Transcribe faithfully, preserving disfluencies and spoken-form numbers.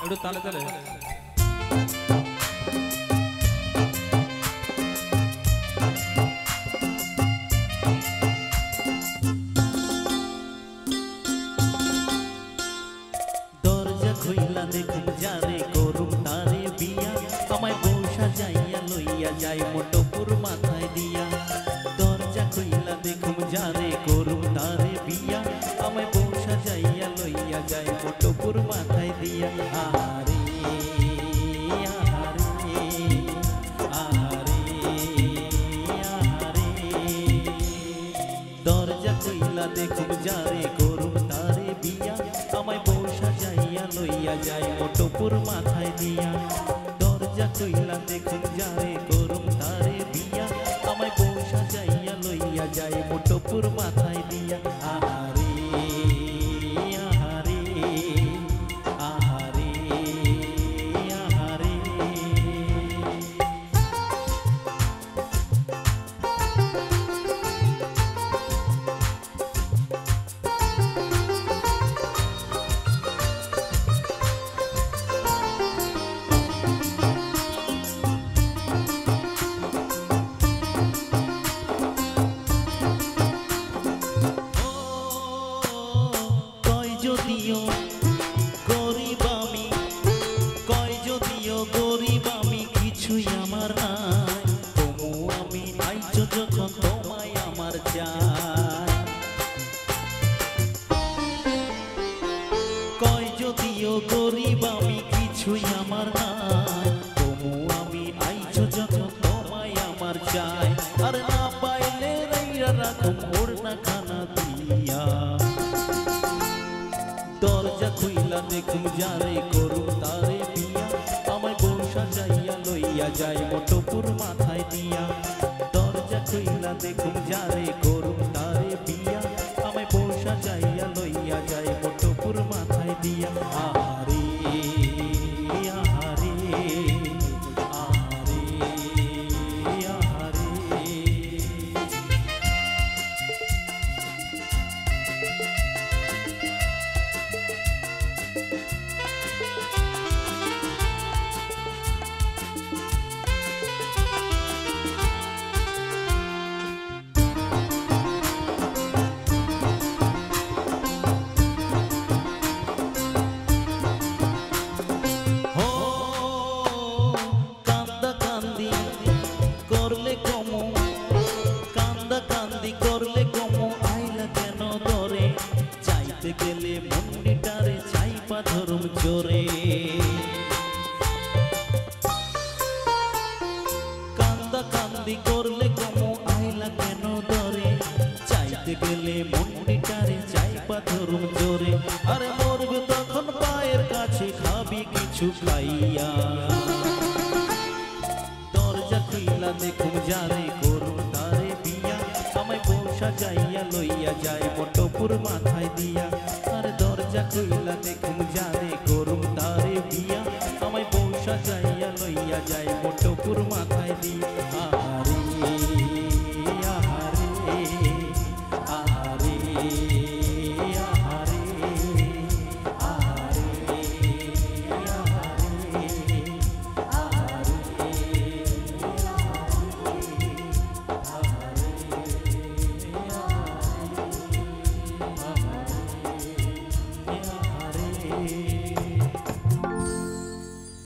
একটু তালে তালে দরজা খুইলা দেখুন যারে করুম তারে বিয়া আমায় বউ সাজাইয়া লইয়া যাই মোটপুর মাথায় দিয়া দরজা খুইলা দেখুন যারে করুম তারে বিয়া আমায় বউ সাজাইয়া লইয়া যাই মোটপুর মাথায় দিয়া আহারে আহারে আহারে আহারে দরজা খুইলা দেখুন যারে করুম তারে বিয়া আমায় বউ সাজাইয়া লইয়া যাই মোটপুর মাথায় দিয়া দরজা খুইলা দেখুন যারে করুম তারে বিয়া আমায় বউ সাজাইয়া লইয়া যাই মোটপুর মাথায় দিয়া আহারে আহারে আহারে আহারে যদিও গরিব আমি কয় যদিও গরিব আমি কিছুই আমার নাই তবু আমি আইছো যখন তোমায় আমার চাই কয় যদিও গরিব আমি কিছুই আমার নাই তবু আমি আইছো যখন তোমায় আমার চাই আর না পাইলে রাইরা রাখুম ওড়না খানা দিয়া দরজা খুইলা দেখুন যারে করুম তারে বিয়া আমায় বউ সাজাইয়া লইয়া যাই মোটপুর মাথায় দিয়া দরজা খুইলা দেখুন যারে করুম তারে বিয়া আমায় বউ সাজাইয়া লইয়া যাই মোটপুর মাথায় দিয়া আহারে আহারে আহারে আহারে করলে কমু কান্দা কান্দি করলে কমু আইলা কেন ধরে চাইতে গেলে মন্ডিটারে চাইপা ধরুম জোরে কান্দা কান্দি করলে কমু আইলা কেন ধরে চাইতে গেলে মন্ডিটারে চাইপা ধরুম জোরে আরে মরবে তখন পায়ের কাছে খাবি কিছু খাইয়া দেখুন যারে করুম তারে বিয়া আমায় বউ সাজাইয়া লইয়া যায় মোটপুর মাথায় দিয়া আর দরজা খুইলা দেখুন যারে করুম তারে বিয়া আমায় বউ সাজাইয়া লইয়া যায় মোটপুর মাথায় দিয়া আরে